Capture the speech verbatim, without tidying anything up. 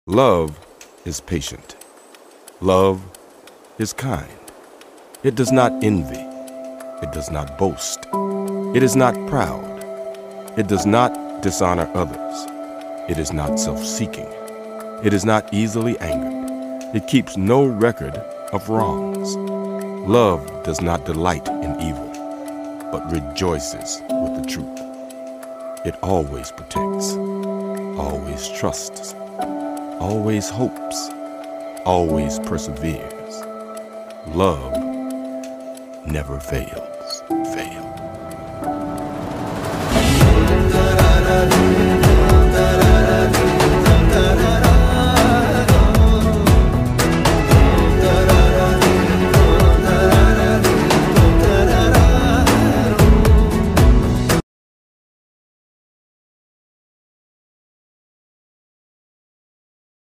Love is patient. Love is kind. It does not envy. It does not boast. It is not proud. It does not dishonor others. It is not self-seeking. It is not easily angered. It keeps no record of wrongs. Love does not delight in evil, but rejoices with the truth. It always protects, always trusts, always hopes, always perseveres. Love never fails.